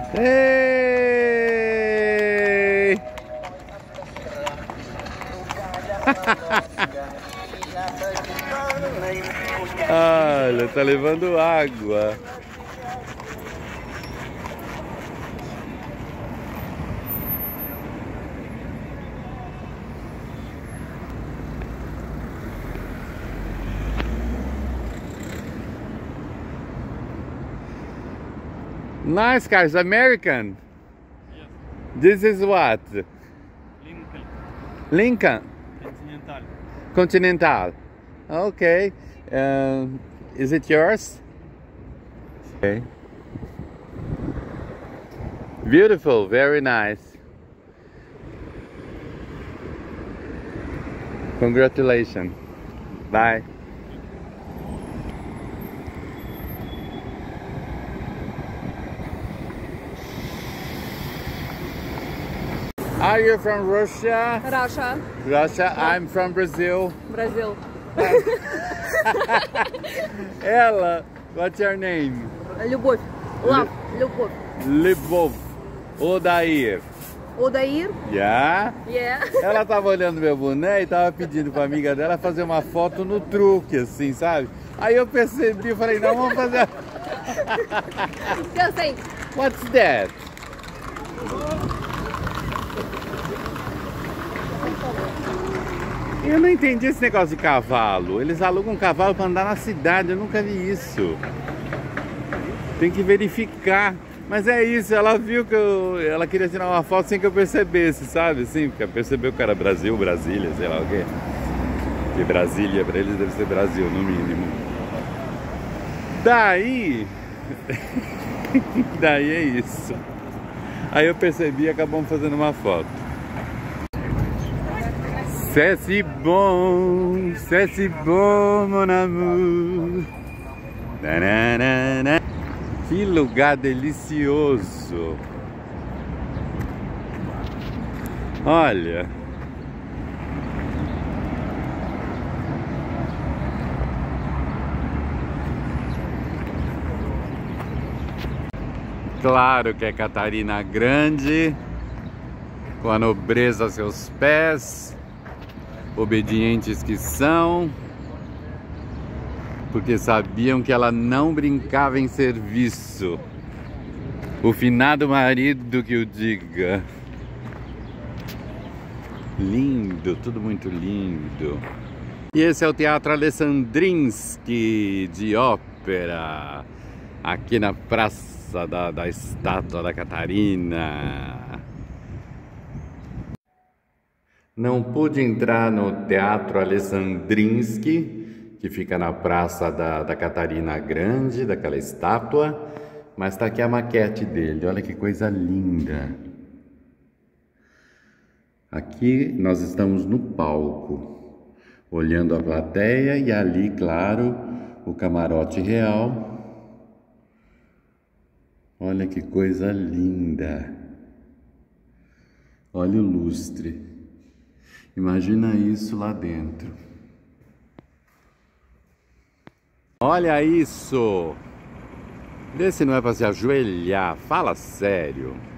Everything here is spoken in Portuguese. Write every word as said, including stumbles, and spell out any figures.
Ei! Olha, tá levando água. Nice cars, American. Yes. This is what? Lincoln. Lincoln Continental. Continental. Okay. Uh, is it yours? Okay. Beautiful, very nice. Congratulations. Bye. Are you from Russia? Russia. Russia. I'm from Brazil. Brazil. Ella, what's your name? Любовь. Love. Любовь. Libov. Odair. Odair. Yeah? Yeah. Ela tava olhando meu boné e tava pedindo pra amiga dela fazer uma foto no truque, assim, sabe? Aí eu percebi, falei, não, vamos fazer... Just say. What's that? Eu não entendi esse negócio de cavalo. Eles alugam um cavalo para andar na cidade, eu nunca vi isso. Tem que verificar. Mas é isso, ela viu que eu, ela queria tirar uma foto sem que eu percebesse, sabe? Assim, porque percebeu que era Brasil, Brasília, sei lá o quê. Porque Brasília para eles deve ser Brasil, no mínimo. Daí... Daí é isso. Aí eu percebi e acabamos fazendo uma foto. C'est si bon, c'est si bon, mon amour. Nananana. Que lugar delicioso. Olha. Claro que é Catarina Grande, com a nobreza a seus pés. Obedientes que são, porque sabiam que ela não brincava em serviço. O finado marido que o diga. Lindo, tudo muito lindo. E esse é o Teatro Alessandrinsky de ópera, aqui na Praça da, da Estátua da Catarina. Não pude entrar no Teatro Alessandrinsky, que fica na Praça da, da Catarina Grande, daquela estátua, mas está aqui a maquete dele, olha que coisa linda. Aqui nós estamos no palco, olhando a plateia e ali, claro, o camarote real. Olha que coisa linda. Olha o lustre. Imagina isso lá dentro. Olha isso! Vê se não é para se ajoelhar, fala sério.